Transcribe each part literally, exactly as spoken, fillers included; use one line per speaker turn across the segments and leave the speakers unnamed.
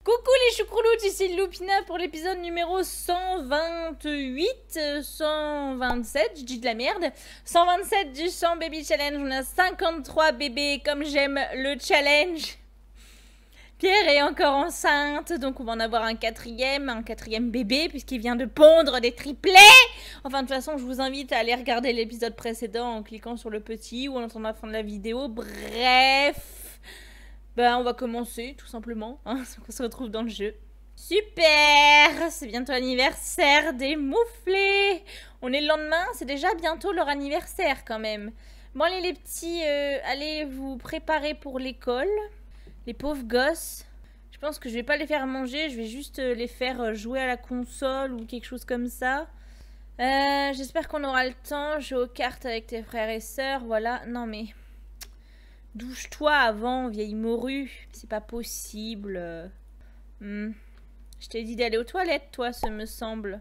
Coucou les choucrouloutes, ici Loupina pour l'épisode numéro cent vingt-huit, cent vingt-sept, je dis de la merde, cent vingt-sept du cent Baby Challenge. On a cinquante-trois bébés comme j'aime le challenge. Pierre est encore enceinte, donc on va en avoir un quatrième, un quatrième bébé puisqu'il vient de pondre des triplés. Enfin de toute façon je vous invite à aller regarder l'épisode précédent en cliquant sur le petit ou en attendant la fin de la vidéo. Bref. Ben, on va commencer, tout simplement, hein, on se retrouve dans le jeu. Super! C'est bientôt l'anniversaire des mouflés! On est le lendemain, c'est déjà bientôt leur anniversaire, quand même. Bon, allez, les petits, euh, allez vous préparer pour l'école. Les pauvres gosses. Je pense que je vais pas les faire manger, je vais juste les faire jouer à la console ou quelque chose comme ça. Euh, j'espère qu'on aura le temps. Joue aux cartes avec tes frères et sœurs, voilà. Non, mais... douche-toi avant, vieille morue. C'est pas possible. Hmm. Je t'ai dit d'aller aux toilettes, toi, ce me semble.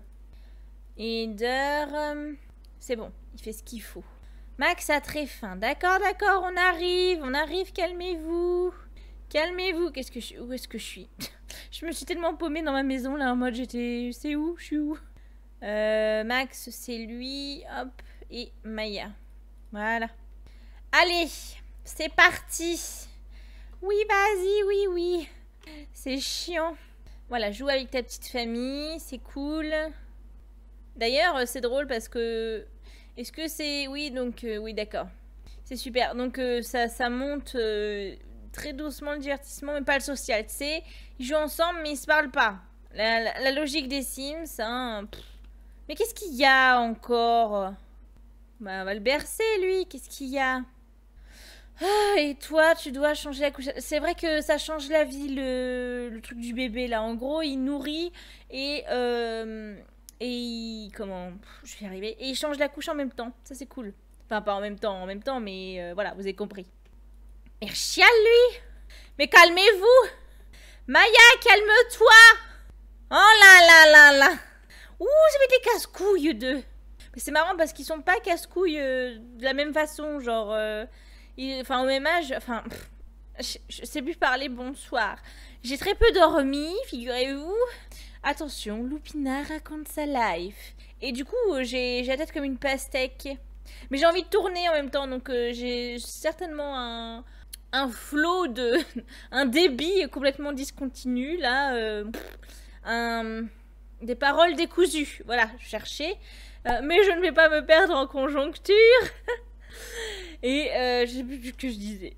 Et d'heure... C'est bon, il fait ce qu'il faut. Max a très faim. D'accord, d'accord, on arrive. On arrive, calmez-vous. Calmez-vous. Qu'est-ce que je... Où est-ce que je suis? Je me suis tellement paumée dans ma maison, là, en mode j'étais... C'est où? Je suis où? euh, Max, c'est lui. Hop. Et Maya. Voilà. Allez! C'est parti. Oui, vas-y, oui, oui. C'est chiant. Voilà, joue avec ta petite famille, c'est cool. D'ailleurs, c'est drôle parce que... Est-ce que c'est... Oui, donc... Euh, oui, d'accord. C'est super. Donc, euh, ça, ça monte euh, très doucement le divertissement, mais pas le social. Tu sais, ils jouent ensemble, mais ils se parlent pas. La, la, la logique des Sims, hein. Pff. Mais qu'est-ce qu'il y a encore? Bah, on va le bercer, lui. Qu'est-ce qu'il y a? Ah, et toi, tu dois changer la couche. C'est vrai que ça change la vie, le, le truc du bébé, là. En gros, il nourrit et... Euh, et il... Comment... Je vais y arriver. Et il change la couche en même temps. Ça, c'est cool. Enfin, pas en même temps, en même temps, mais euh, voilà, vous avez compris. Mais chiale, lui. Mais calmez-vous. Maya, calme-toi. Oh là là là là. Ouh, j'avais des casse-couilles, d'eux. Mais c'est marrant parce qu'ils sont pas casse-couilles euh, de la même façon, genre... Euh, Il, enfin, au même âge, enfin, pff, je, je sais plus parler, bonsoir. J'ai très peu dormi, figurez-vous. Attention, Loupina raconte sa life. Et du coup, j'ai la tête comme une pastèque. Mais j'ai envie de tourner en même temps, donc euh, j'ai certainement un, un flot de... un débit complètement discontinu, là. Euh, pff, un, des paroles décousues, voilà, je cherchais. Euh, mais je ne vais pas me perdre en conjoncture. Et euh, je sais plus ce que je disais.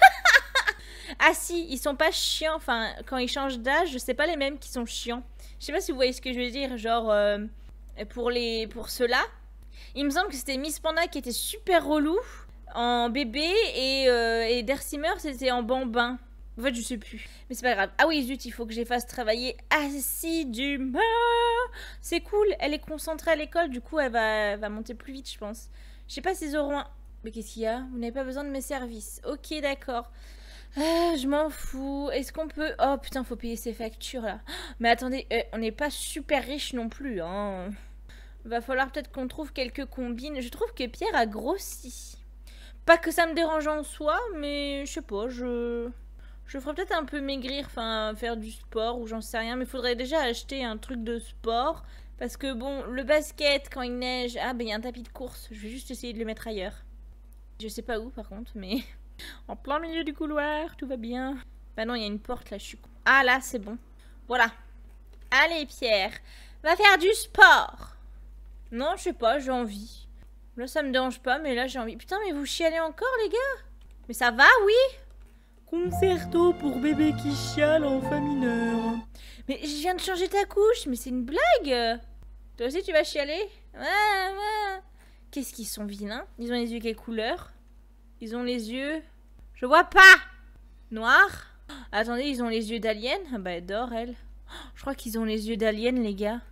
Ah si, ils sont pas chiants. Enfin, quand ils changent d'âge, c'est pas les mêmes qui sont chiants. Je sais pas si vous voyez ce que je veux dire. Genre, euh, pour, les, pour ceux-là, il me semble que c'était Miss Panda qui était super relou en bébé et, euh, et Dersimer c'était en bambin. En fait, je sais plus. Mais c'est pas grave. Ah oui, zut, il faut que je les fasse travailler assidûment. C'est cool. Elle est concentrée à l'école. Du coup, elle va, elle va monter plus vite, je pense. Je sais pas s'ils auront un... Mais qu'est-ce qu'il y a? Vous n'avez pas besoin de mes services. Ok, d'accord. Euh, je m'en fous. Est-ce qu'on peut... Oh putain, faut payer ces factures là. Mais attendez, euh, on n'est pas super riche non plus. Hein. Va falloir peut-être qu'on trouve quelques combines. Je trouve que Pierre a grossi. Pas que ça me dérange en soi, mais je sais pas, je... Je ferais peut-être un peu maigrir, enfin faire du sport ou j'en sais rien. Mais il faudrait déjà acheter un truc de sport. Parce que bon, le basket, quand il neige... Ah ben il y a un tapis de course. Je vais juste essayer de le mettre ailleurs. Je sais pas où par contre, mais en plein milieu du couloir, tout va bien. Bah non, il y a une porte là, je suis... Ah là, c'est bon. Voilà. Allez Pierre, va faire du sport. Non, je sais pas, j'ai envie. Là, ça me dérange pas, mais là, j'ai envie. Putain, mais vous chialez encore, les gars? Mais ça va, oui? Concerto pour bébé qui chiale en fa mineur. Mais je viens de changer ta couche, mais c'est une blague. Toi aussi, tu vas chialer? Ouais, ouais. Qu'est-ce qu'ils sont vilains? Ils ont les yeux quelle couleur? Ils ont les yeux... Je vois pas! Noir? Oh, attendez, ils ont les yeux d'alien? Ah bah, elle dort, elle. Oh, je crois qu'ils ont les yeux d'alien, les gars.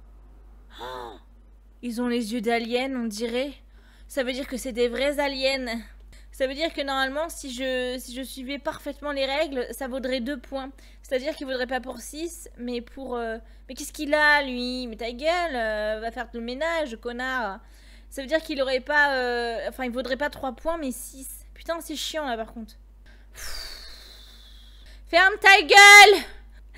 Oh, ils ont les yeux d'alien, on dirait. Ça veut dire que c'est des vrais aliens. Ça veut dire que normalement, si je, si je suivais parfaitement les règles, ça vaudrait deux points. C'est-à-dire qu'il vaudrait pas pour six, mais pour... Euh... Mais qu'est-ce qu'il a, lui? Mais ta gueule, euh, va faire le ménage, connard. Ça veut dire qu'il aurait pas... Euh... Enfin, il vaudrait pas trois points, mais six. Putain, c'est chiant, là, par contre. Ferme ta gueule!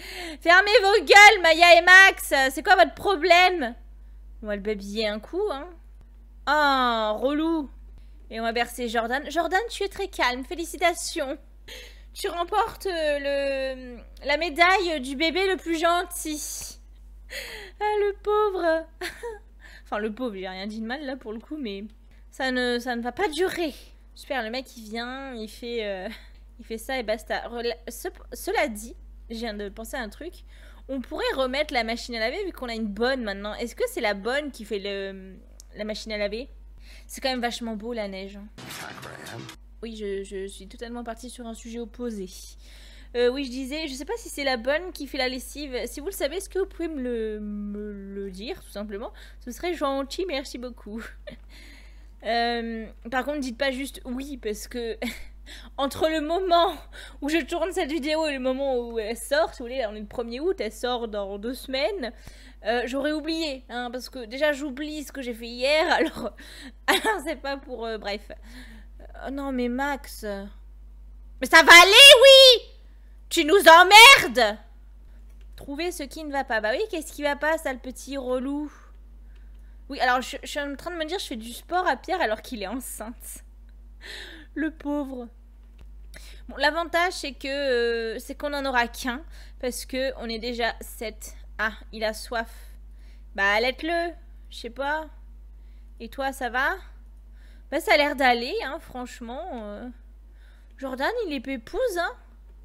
Fermez vos gueules, Maya et Max. C'est quoi votre problème? On va le babiller un coup, hein. Oh, relou. Et on va bercer Jordan. Jordan, tu es très calme. Félicitations. Tu remportes le, la médaille du bébé le plus gentil. Ah, le pauvre. Enfin, le pauvre, j'ai rien dit de mal là pour le coup, mais ça ne, ça ne va pas durer. Super, le mec il vient, il fait, euh, il fait ça et basta. Rela Ce, cela dit, je viens de penser à un truc. On pourrait remettre la machine à laver vu qu'on a une bonne maintenant. Est-ce que c'est la bonne qui fait le, la machine à laver? C'est quand même vachement beau la neige. Oui, je, je suis totalement partie sur un sujet opposé. Euh, oui, je disais, je sais pas si c'est la bonne qui fait la lessive. Si vous le savez, est-ce que vous pouvez me le, me le dire, tout simplement? Ce serait gentil, merci beaucoup. euh, par contre, dites pas juste oui, parce que entre le moment où je tourne cette vidéo et le moment où elle sort, si vous voulez, on est le premier août, elle sort dans deux semaines, euh, j'aurais oublié, hein, parce que déjà j'oublie ce que j'ai fait hier, alors, alors c'est pas pour... Euh, bref. Oh non, mais Max... Mais ça va aller, oui! Tu nous emmerdes! Trouver ce qui ne va pas. Bah oui, qu'est-ce qui va pas, ça, le petit relou? Oui, alors, je, je suis en train de me dire, je fais du sport à Pierre alors qu'il est enceinte. Le pauvre. Bon, l'avantage, c'est que euh, c'est qu'on n'en aura qu'un. Parce que on est déjà sept. Ah, il a soif. Bah, allaite-le. Je sais pas. Et toi, ça va? Bah, ça a l'air d'aller, hein, franchement. Euh... Jordan, il est pépouze, hein.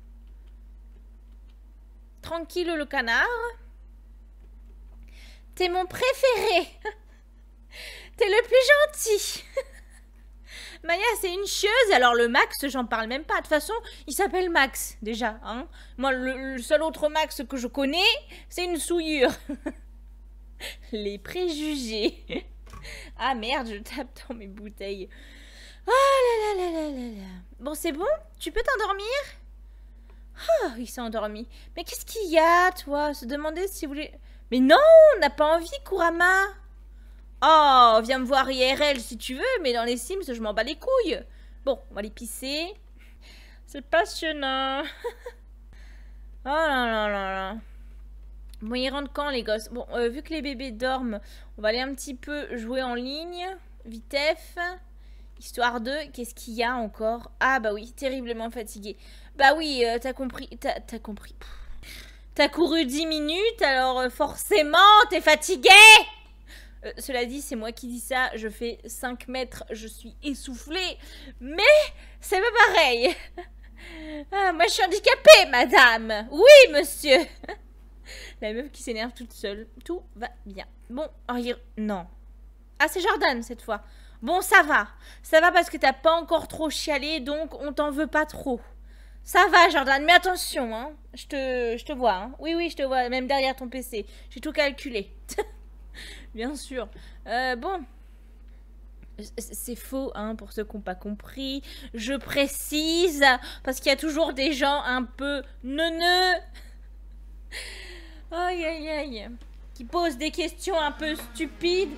Tranquille le canard. T'es mon préféré. T'es le plus gentil. Maya, c'est une chieuse. Alors le Max, j'en parle même pas. De toute façon, il s'appelle Max, déjà. Hein. Moi, le, le seul autre Max que je connais, c'est une souillure. Les préjugés. Ah merde, je tape dans mes bouteilles. Oh là là là là là là. Bon, c'est bon? Tu peux t'endormir? Oh, il s'est endormi. Mais qu'est-ce qu'il y a, toi? Se demander si vous voulez... Mais non, on n'a pas envie, Kurama. Oh, viens me voir I R L si tu veux, mais dans les Sims, je m'en bats les couilles. Bon, on va les pisser. C'est passionnant. Oh là là là là. Bon, ils rentrent quand, les gosses? Bon, euh, vu que les bébés dorment, on va aller un petit peu jouer en ligne. Vitef. Histoire de... Qu'est-ce qu'il y a encore? Ah bah oui, terriblement fatigué. Bah oui, euh, t'as compris... T'as compris. T'as couru dix minutes, alors euh, forcément, t'es fatigué. euh, Cela dit, c'est moi qui dis ça. Je fais cinq mètres, je suis essoufflée. Mais c'est pas pareil. Ah, moi, je suis handicapée, madame. Oui, monsieur. La meuf qui s'énerve toute seule. Tout va bien. Bon, oh, il... non. Ah, c'est Jordan, cette fois. Bon, ça va. Ça va parce que t'as pas encore trop chialé, donc on t'en veut pas trop. Ça va, Jordan, mais attention, hein. Je te, je te vois, hein. Oui, oui, je te vois, même derrière ton P C. J'ai tout calculé. Bien sûr. Euh, bon. C'est faux, hein, pour ceux qui n'ont pas compris. Je précise, parce qu'il y a toujours des gens un peu neuneux. Aïe, aïe, aïe. Qui posent des questions un peu stupides.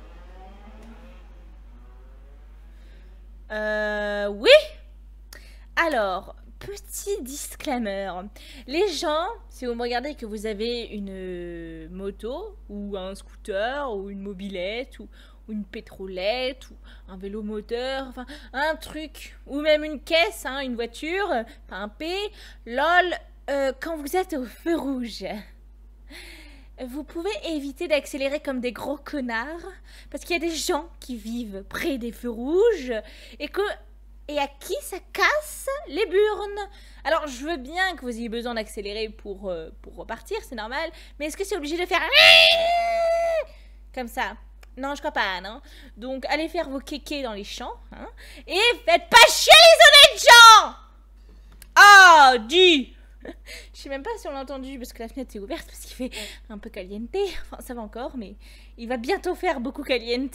Euh, oui. Alors, petit disclaimer. Les gens, si vous me regardez que vous avez une moto, ou un scooter, ou une mobilette, ou, ou une pétrolette, ou un vélo moteur, enfin, un truc, ou même une caisse, hein, une voiture, pas un P, lol, euh, quand vous êtes au feu rouge, vous pouvez éviter d'accélérer comme des gros connards, parce qu'il y a des gens qui vivent près des feux rouges, et que... Et à qui ça casse les burnes? Alors, je veux bien que vous ayez besoin d'accélérer pour, euh, pour repartir, c'est normal. Mais est-ce que c'est obligé de faire... Comme ça? Non, je crois pas, non? Donc, allez faire vos kékés dans les champs, hein? Et faites pas chier les honnêtes gens! Ah, dis! Je sais même pas si on l'a entendu, parce que la fenêtre est ouverte, parce qu'il fait un peu caliente. Enfin, ça va encore, mais il va bientôt faire beaucoup caliente.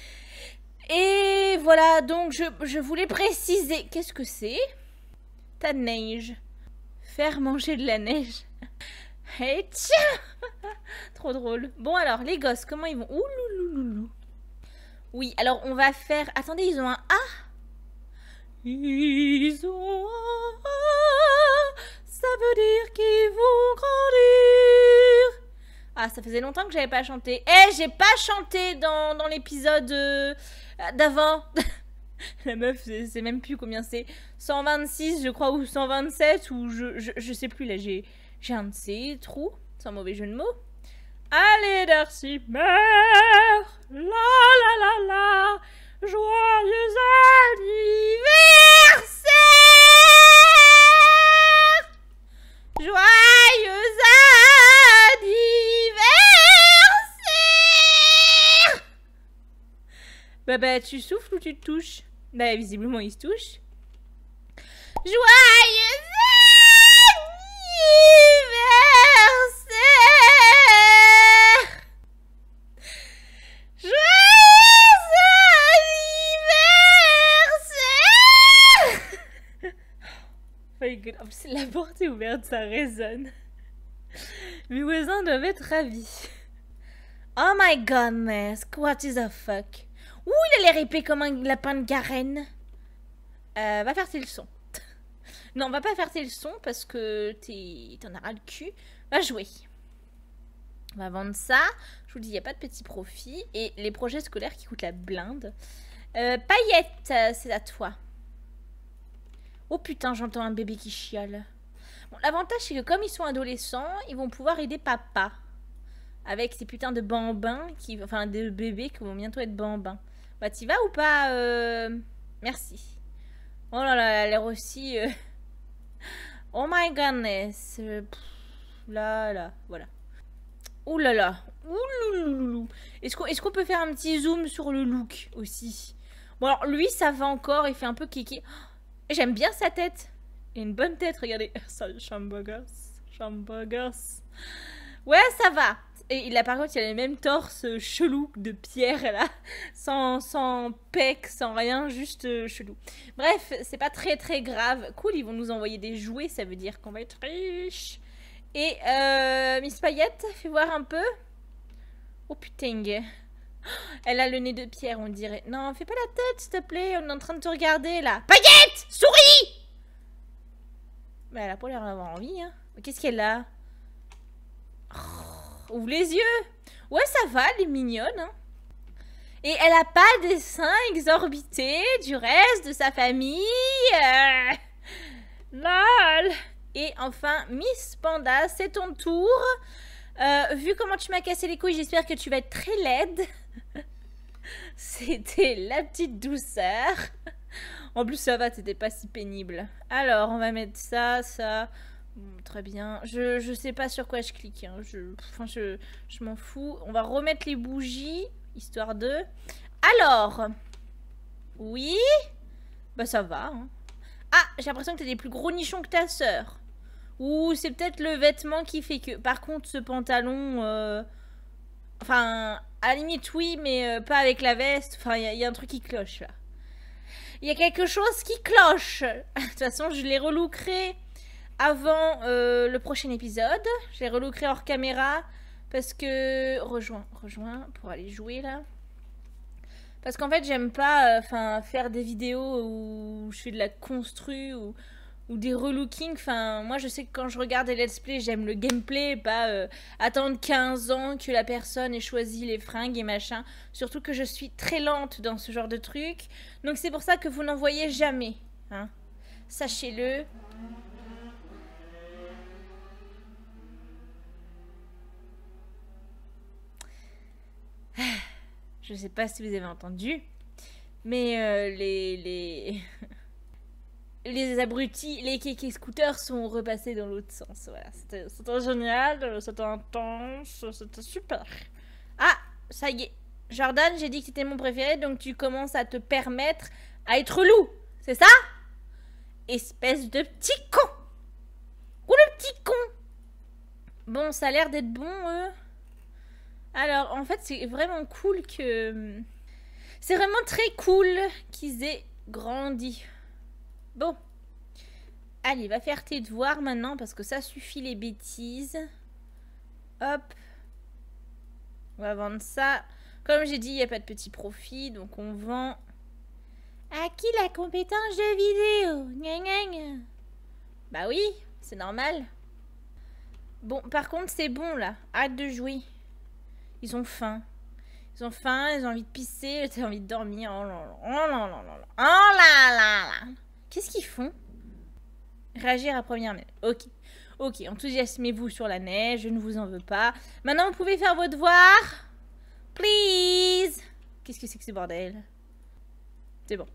Et voilà, donc je, je voulais préciser. Qu'est-ce que c'est? Ta neige. Faire manger de la neige. Et tiens. Trop drôle. Bon alors, les gosses, comment ils vont? Ouh loulouloulou. Oui, alors on va faire... Attendez, ils ont un A? Ils ont un A. Ça veut dire qu'ils vont grandir. Ah, ça faisait longtemps que j'avais pas chanté. Eh, j'ai pas chanté dans, dans l'épisode euh, d'avant. La meuf, c'est même plus combien c'est. cent vingt-six, je crois, ou cent vingt-sept, ou je, je, je sais plus, là, j'ai un de ces trous, sans mauvais jeu de mots. Allez, Darcy meurt, la la la la, joyeux anniversaire, joyeux anniversaire. Bah bah, tu souffles ou tu te touches? Bah visiblement il se touche. Joyeux anniversaire! Joyeux anniversaire! My God. En plus, la porte est ouverte, ça résonne. Mes voisins doivent être ravis. Oh my goodness, what is the fuck? Ouh, il a l'air épais comme un lapin de Garenne. Euh, va faire tes leçons. Non, va pas faire tes leçons parce que t'en as ras le cul. Va jouer. On va vendre ça. Je vous dis, il n'y a pas de petit profit. Et les projets scolaires qui coûtent la blinde. Euh, Paillette, c'est à toi. Oh putain, j'entends un bébé qui chiale. Bon, l'avantage, c'est que comme ils sont adolescents, ils vont pouvoir aider papa. Avec ces putains de bambins, qui, enfin de bébés qui vont bientôt être bambins. Bah, t'y vas ou pas euh... Merci. Oh là là, elle a l'air aussi... Euh... Oh my goodness. Euh, pff, là, là, voilà. Ouh là là. Ouh. Est-ce qu'on est-ce qu'on peut faire un petit zoom sur le look aussi? Bon, alors, lui, ça va encore, il fait un peu kéké. Oh, j'aime bien sa tête. Il a une bonne tête, regardez. Salut, Chambogas. Chambogas. Ouais, ça va. Et il a par contre, il a les mêmes torses chelous de pierre là, sans, sans pec, sans rien, juste euh, chelou. Bref, c'est pas très très grave. Cool, ils vont nous envoyer des jouets, ça veut dire qu'on va être riche. Et euh, Miss Paillette, fais voir un peu. Oh putain. Elle a le nez de pierre, on dirait. Non, fais pas la tête, s'il te plaît, on est en train de te regarder là. Paillette, souris. Bah, elle a pas l'air d'avoir envie, hein. Qu'est-ce qu'elle a? Ouvre les yeux. Ouais, ça va, elle est mignonne. Hein. Et elle a pas des seins exorbités du reste de sa famille. Euh... Lol. Et enfin, Miss Panda, c'est ton tour. Euh, vu comment tu m'as cassé les couilles, j'espère que tu vas être très laide. C'était la petite douceur. En plus, ça va, t'étais pas si pénible. Alors, on va mettre ça, ça... Bon, très bien. Je, je sais pas sur quoi je clique. Hein. Je, enfin, je, je m'en fous. On va remettre les bougies, histoire de... Alors. Oui. Bah ça va. Hein. Ah, j'ai l'impression que t'as des plus gros nichons que ta sœur. Ou c'est peut-être le vêtement qui fait que... Par contre, ce pantalon... Euh... Enfin, à la limite, oui, mais euh, pas avec la veste. Enfin, il y, y a un truc qui cloche, là. Il y a quelque chose qui cloche. De toute façon, je les relookerai... Avant euh, le prochain épisode, je les relookerai hors caméra parce que... Rejoins, rejoins pour aller jouer là. Parce qu'en fait, j'aime pas enfin, euh, faire des vidéos où je fais de la constru ou, ou des relookings. Enfin, moi, je sais que quand je regarde des let's play, j'aime le gameplay, pas euh, attendre quinze ans que la personne ait choisi les fringues et machin. Surtout que je suis très lente dans ce genre de truc. Donc c'est pour ça que vous n'en voyez jamais. Hein. Sachez-le. Je sais pas si vous avez entendu, mais euh, les les les abrutis, les kékés scooters sont repassés dans l'autre sens. Voilà, c'était génial, c'était intense, c'était super. Ah, ça y est, Jordan, j'ai dit que c'était mon préféré, donc tu commences à te permettre à être loup, c'est ça? Espèce de petit con. Ou le petit con. Bon, ça a l'air d'être bon, eux. Alors, en fait, c'est vraiment cool que... C'est vraiment très cool qu'ils aient grandi. Bon. Allez, va faire tes devoirs maintenant, parce que ça suffit les bêtises. Hop. On va vendre ça. Comme j'ai dit, il n'y a pas de petit profit, donc on vend... À qui la compétence de vidéo? Gna gna gna. Bah oui, c'est normal. Bon, par contre, c'est bon, là. Arrête de jouer. Ils ont faim. Ils ont faim, ils ont envie de pisser, ils ont envie de dormir. Oh là là, oh là là là là. Oh là là là. Qu'est-ce qu'ils font? Réagir à première neige. Ok. Ok, enthousiasmez-vous sur la neige, je ne vous en veux pas. Maintenant, vous pouvez faire vos devoirs. Please. Qu'est-ce que c'est que ce bordel? C'est bon.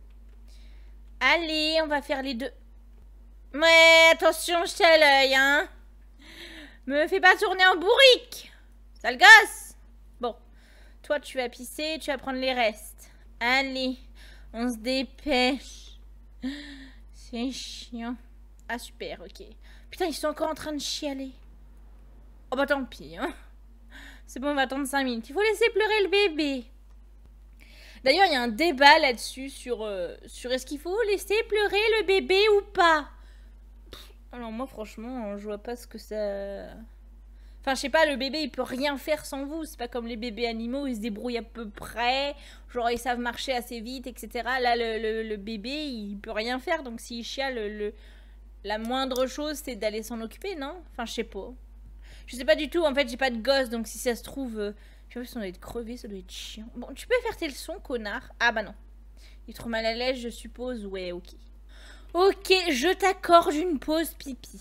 Allez, on va faire les deux. Ouais, attention, je t'ai à l'œil, hein. Me fais pas tourner en bourrique. Sale gosse. Bon. Toi, tu vas pisser, tu vas prendre les restes. Allez, on se dépêche. C'est chiant. Ah, super, ok. Putain, ils sont encore en train de chialer. Oh bah tant pis, hein. C'est bon, on va attendre cinq minutes. Il faut laisser pleurer le bébé. D'ailleurs, il y a un débat là-dessus sur, euh, sur est-ce qu'il faut laisser pleurer le bébé ou pas. Pff, alors moi, franchement, je vois pas ce que ça... Enfin, je sais pas, le bébé, il peut rien faire sans vous. C'est pas comme les bébés animaux, ils se débrouillent à peu près. Genre, ils savent marcher assez vite, et cetera. Là, le, le, le bébé, il peut rien faire. Donc, s'il chiale, le, le, la moindre chose, c'est d'aller s'en occuper, non? Enfin, je sais pas. Je sais pas du tout. En fait, j'ai pas de gosse. Donc, si ça se trouve... Euh... Je sais pas si on doit être crevé, ça doit être chiant. Bon, tu peux faire tes leçons, connard. Ah, bah non. Il est trop mal à l'aise, je suppose. Ouais, ok. Ok, je t'accorde une pause pipi.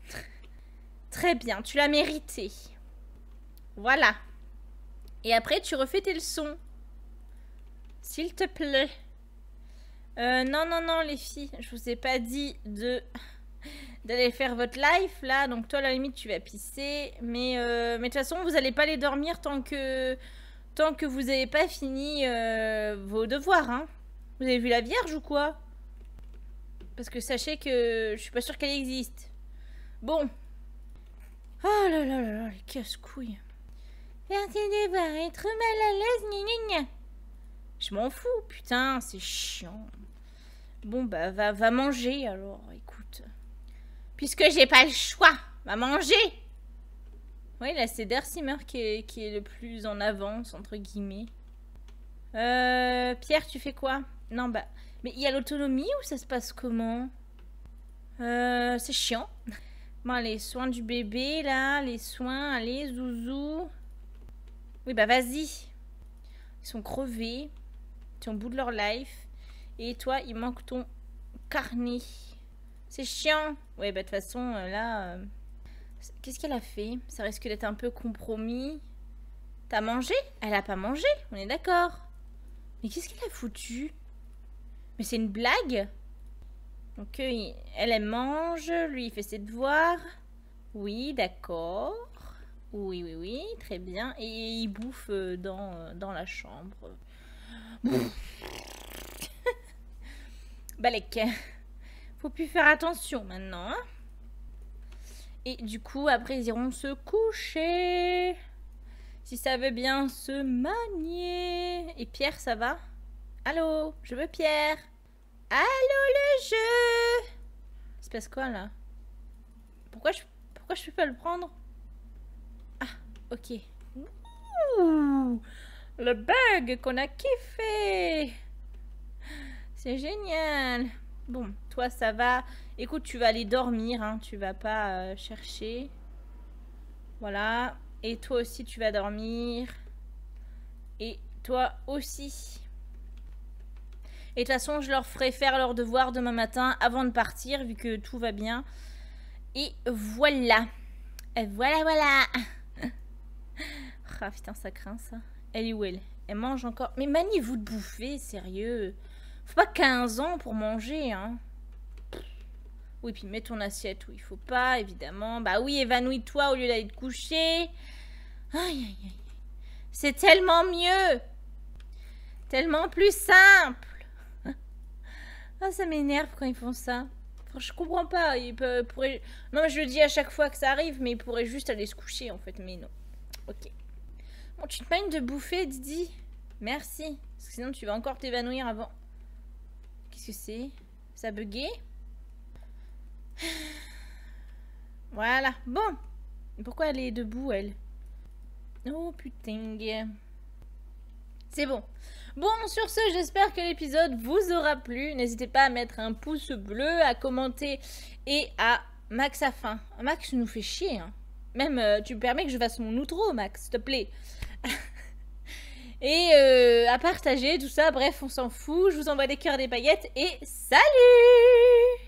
Très bien, tu l'as mérité. Voilà. Et après, tu refais tes leçons. S'il te plaît. Euh, non, non, non, les filles. Je vous ai pas dit de d'aller faire votre life, là. Donc, toi, à la limite, tu vas pisser. Mais, euh, mais de toute façon, vous allez pas aller dormir tant que, tant que vous n'avez pas fini euh, vos devoirs, hein. Vous avez vu la Vierge ou quoi? Parce que sachez que je suis pas sûre qu'elle existe. Bon. Oh là là là là, les casse-couilles. Faire tes devoirs, être mal à l'aise, gna gna gna. Je m'en fous, putain, c'est chiant. Bon, bah, va, va manger, alors, écoute. Puisque j'ai pas le choix, va manger. Oui, là, c'est Dersimer qui est, qui est le plus en avance, entre guillemets. Euh, Pierre, tu fais quoi? Non, bah... Mais il y a l'autonomie ou ça se passe comment? Euh, c'est chiant. Bon, les soins du bébé, là. Les soins, allez, zouzou. Oui, bah vas-y. Ils sont crevés. Ils sont au bout de leur life. Et toi, il manque ton carnet. C'est chiant. Ouais, bah de toute façon, euh, là... Euh... Qu'est-ce qu'elle a fait? Ça risque d'être un peu compromis. T'as mangé? Elle a pas mangé, on est d'accord. Mais qu'est-ce qu'elle a foutu? Mais c'est une blague? Donc, euh, elle, elle mange. Lui, il fait ses devoirs. Oui, d'accord. Oui, oui, oui, très bien. Et il bouffe dans, dans la chambre. Balek. Faut plus faire attention maintenant, hein. Et du coup, après, ils iront se coucher. Si ça veut bien se manier. Et Pierre, ça va? Allô? Je veux Pierre. Allô, le jeu? Il se passe quoi, là? Pourquoi je, pourquoi je peux pas le prendre? Ah, ok. Ouh, le bug qu'on a kiffé. C'est génial. Bon, toi, ça va. Écoute, tu vas aller dormir, hein. Tu vas pas euh, chercher. Voilà. Et toi aussi, tu vas dormir. Et toi aussi. Et de toute façon, je leur ferai faire leurs devoirs demain matin avant de partir, vu que tout va bien. Et voilà. Et voilà, voilà. Ah, putain, ça craint, ça. Elle est où, elle? Elle mange encore. Mais maniez-vous de bouffer, sérieux. Faut pas quinze ans pour manger, hein. Oui, puis mets ton assiette où il faut pas, évidemment. Bah oui, évanouis-toi au lieu d'aller te coucher. Aïe, aïe, aïe. C'est tellement mieux. Tellement plus simple. Ah, ça m'énerve quand ils font ça. Enfin, je comprends pas. Ils peuvent, pourraient... Non, je le dis à chaque fois que ça arrive, mais ils pourraient juste aller se coucher, en fait. Mais non. Ok. Bon, tu te peignes de bouffer, Didi? Merci. Parce que sinon, tu vas encore t'évanouir avant. Qu'est-ce que c'est? Ça a bugué? Voilà. Bon. Pourquoi elle est debout, elle? Oh, putain. C'est bon. Bon, sur ce, j'espère que l'épisode vous aura plu. N'hésitez pas à mettre un pouce bleu, à commenter et à Max à fin. Max nous fait chier, hein. Même, euh, tu me permets que je fasse mon outro, Max, s'il te plaît. Et euh, à partager, tout ça, bref, on s'en fout. Je vous envoie des cœurs, des paillettes et salut!